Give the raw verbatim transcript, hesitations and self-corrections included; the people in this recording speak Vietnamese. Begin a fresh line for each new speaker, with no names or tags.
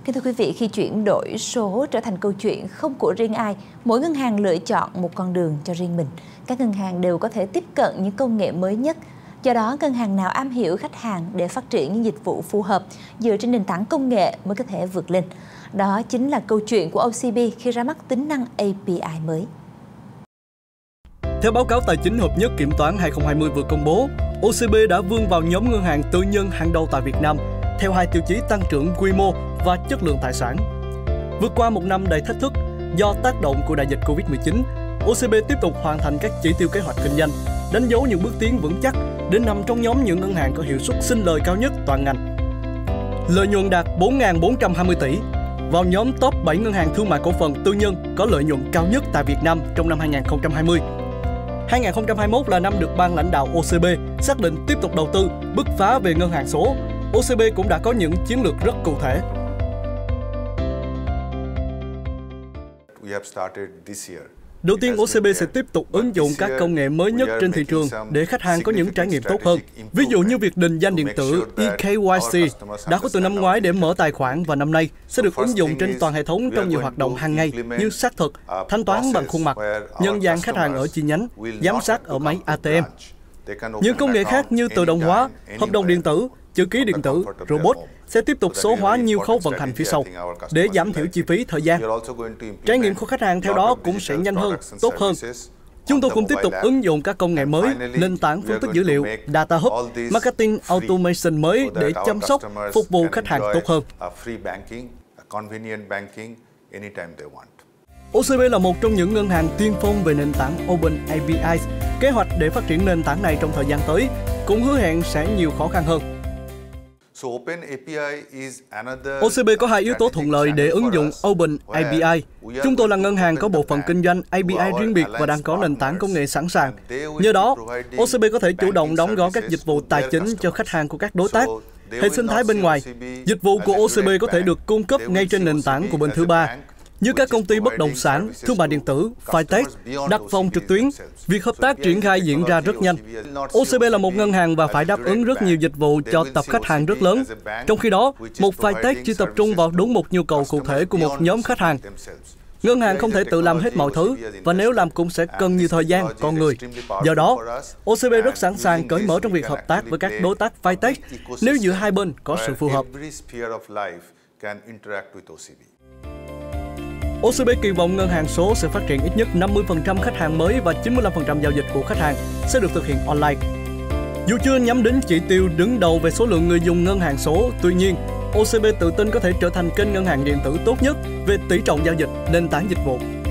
Kính thưa quý vị, khi chuyển đổi số trở thành câu chuyện không của riêng ai, mỗi ngân hàng lựa chọn một con đường cho riêng mình. Các ngân hàng đều có thể tiếp cận những công nghệ mới nhất. Do đó, ngân hàng nào am hiểu khách hàng để phát triển những dịch vụ phù hợp dựa trên nền tảng công nghệ mới có thể vượt lên. Đó chính là câu chuyện của ô xê bê khi ra mắt tính năng a pê i mới.
Theo báo cáo tài chính hợp nhất kiểm toán hai không hai không vừa công bố, ô xê bê đã vươn vào nhóm ngân hàng tư nhân hàng đầu tại Việt Nam theo hai tiêu chí tăng trưởng quy mô và chất lượng tài sản. Vượt qua một năm đầy thách thức do tác động của đại dịch Covid mười chín, ô xê bê tiếp tục hoàn thành các chỉ tiêu kế hoạch kinh doanh, đánh dấu những bước tiến vững chắc để nằm trong nhóm những ngân hàng có hiệu suất sinh lời cao nhất toàn ngành. Lợi nhuận đạt bốn nghìn bốn trăm hai mươi tỷ, vào nhóm top bảy ngân hàng thương mại cổ phần tư nhân có lợi nhuận cao nhất tại Việt Nam trong năm hai nghìn không trăm hai mươi. hai nghìn không trăm hai mươi mốt là năm được ban lãnh đạo ô xê bê xác định tiếp tục đầu tư, bứt phá về ngân hàng số. ô xê bê cũng đã có những chiến lược rất cụ thể. Đầu tiên, ô xê bê sẽ tiếp tục ứng dụng các công nghệ mới nhất trên thị trường để khách hàng có những trải nghiệm tốt hơn. Ví dụ như việc định danh điện tử e ca i xê đã có từ năm ngoái để mở tài khoản và năm nay sẽ được ứng dụng trên toàn hệ thống trong nhiều hoạt động hàng ngày như xác thực, thanh toán bằng khuôn mặt, nhận dạng khách hàng ở chi nhánh, giám sát ở máy a tê em. Những công nghệ khác như tự động hóa, hợp đồng điện tử, chữ ký điện tử, robot sẽ tiếp tục số hóa nhiều khâu vận hành phía sau để giảm thiểu chi phí thời gian. Trải nghiệm của khách hàng theo đó cũng sẽ nhanh hơn, tốt hơn. Chúng tôi cũng tiếp tục ứng dụng các công nghệ mới, nền tảng phân tích dữ liệu, data hub, marketing automation mới để chăm sóc, phục vụ khách hàng tốt hơn. ô xê bê là một trong những ngân hàng tiên phong về nền tảng Open a pê i. Kế hoạch để phát triển nền tảng này trong thời gian tới cũng hứa hẹn sẽ nhiều khó khăn hơn. ô xê bê có hai yếu tố thuận lợi để ứng dụng Open a pê i. Chúng tôi là ngân hàng có bộ phận kinh doanh a pê i riêng biệt và đang có nền tảng công nghệ sẵn sàng. Nhờ đó, ô xê bê có thể chủ động đóng gói các dịch vụ tài chính cho khách hàng của các đối tác. Hệ sinh thái bên ngoài, dịch vụ của ô xê bê có thể được cung cấp ngay trên nền tảng của bên thứ ba, như các công ty bất động sản, thương mại điện tử, fintech, đặt phòng trực tuyến. Việc hợp tác triển khai diễn ra rất nhanh. ô xê bê là một ngân hàng và phải đáp ứng rất nhiều dịch vụ cho tập khách hàng rất lớn. Trong khi đó, một fintech chỉ tập trung vào đúng một nhu cầu cụ thể của một nhóm khách hàng. Ngân hàng không thể tự làm hết mọi thứ, và nếu làm cũng sẽ cần nhiều thời gian, con người. Do đó, ô xê bê rất sẵn sàng cởi mở trong việc hợp tác với các đối tác fintech nếu giữa hai bên có sự phù hợp. ô xê bê kỳ vọng ngân hàng số sẽ phát triển ít nhất năm mươi phần trăm khách hàng mới và chín mươi lăm phần trăm giao dịch của khách hàng sẽ được thực hiện online. Dù chưa nhắm đến chỉ tiêu đứng đầu về số lượng người dùng ngân hàng số, tuy nhiên, ô xê bê tự tin có thể trở thành kênh ngân hàng điện tử tốt nhất về tỷ trọng giao dịch, nền tảng dịch vụ.